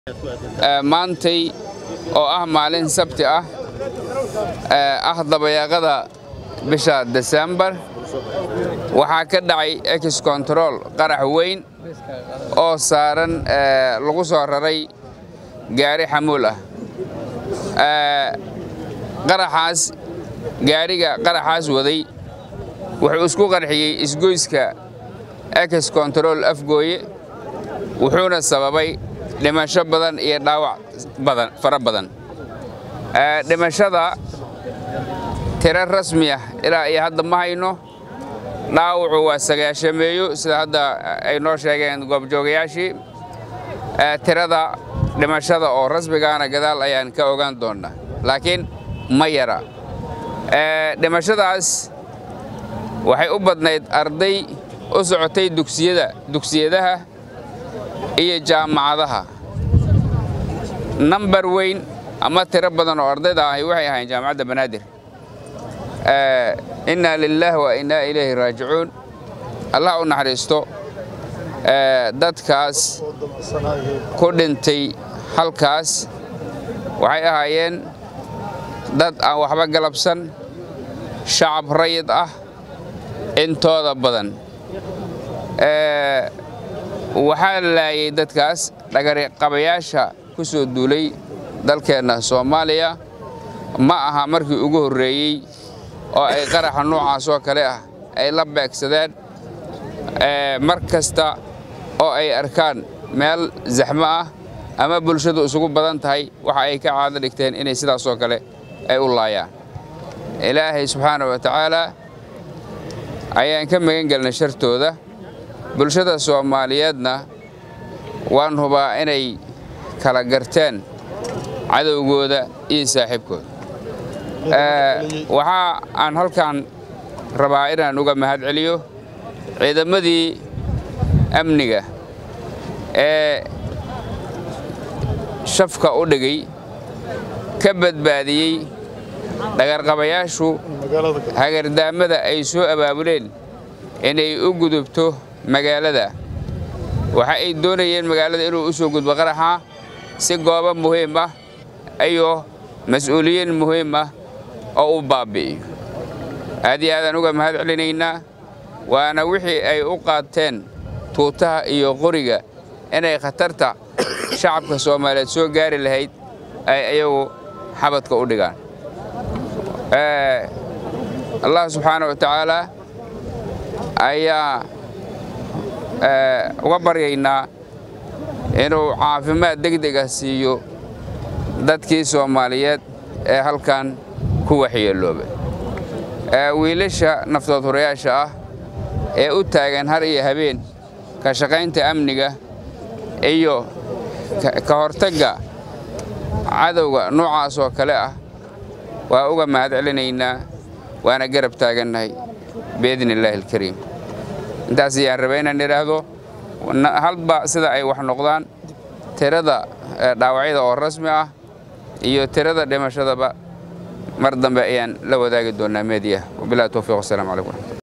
maantay oo ah maalin sabti ah dabayaaqada bisha December waxaa ka dhacay ex control qarax weyn oo saaran lagu soo raray gaari xamuul ah qaraxaas waday wuxuu isku qarxiyay isgoyska ex control afgooye wuxuuna sababay dhimasho badan iyo dhaawac fara badan dhimashada tiro rasmi ah ilaa iyo hadda ma hayno dhaawacu waa 9 sida hadda ay noo sheegeen goobjoogayaashii tirada dhimashada oo rasmigaana gadaal ayaan ka ogaan doonaa laakiin ma yara dhimashadaas waxay u badnayd arday u socotay dugsiyadaha iyo jaamacadaha number weyn ama tiro badan oo ardayda ah waxay ahayn jaamacadda Banaadir inna lillahi wa inna ilayhi raaji'uun Allah u naxariisto dadkaas ku dhintay halkaas waxay ahaayeen dad aan waxba galabsan shacab rayid ah intooda badan waxaa laayay dadkaas dhagarqabayaasha ku soo duulay dalkeena Soomaaliya ma aha markii ugu horeeyay oo ay qaraxa noocaas oo kale ah ay la beegsadeen markasta oo ay arkaan meel zaxmo ah ama bulshadu isugu badan tahay waxa ay ka caado dhigteen inay sidaas oo kale ay u laayaan Ilaahay subhanahu wa ta'ala ayaan ka magan galnay shartooda bulshada Soomaaliyeedna waan hubaa inay kala garteen cadawgooda iyo saaxiibkooda waxa aan halkan rabaa inaan uga mahad celiyo ciidamadii amniga ee shafka u dhigay ka badbaadiyay dhagarqabayaashu hagardaamada ay soo abaabuleen inay u gudubto magaalada waxa ay doonayeen magaalada inuu u soo gudbo qaraxa si goobo muhiim ah ayo mas'uuliyiin muhiim ah oo u baabi'iyo aad iyo aad uga mahad celinaynaa waana wixii ay u qaateen tuutaha iyo qoriga inay khatarta shacabka Soomaaliyeed soo gaari lahayd ay ayagu xabadka u dhigaan Allah subhanahu wa ta'ala ayaa uga baryaynaa inuu caafimaad degdeg ah siiyo dadkii Soomaaliyeed ee halkan ku waxyeeloobay wiilasha naftood horeyaasha ah ee u taagan har iyo habeen ka shaqaynta amniga iyo ka hortagga cadawga noocaas oo kale ah waa uga mahad celinaynaa waana garab taagannahay biidnillaahi alkariim intaas ayaan rabaa inaan iraahdo halba sida ay wax noqdaan tirada dhaawacyada oo rasmi ah iyo tirada dhimashadaba mar dambe ayaan la wadaagi doonaa meediyaha wabillahi tawfiiq. Assalaamu calaykum.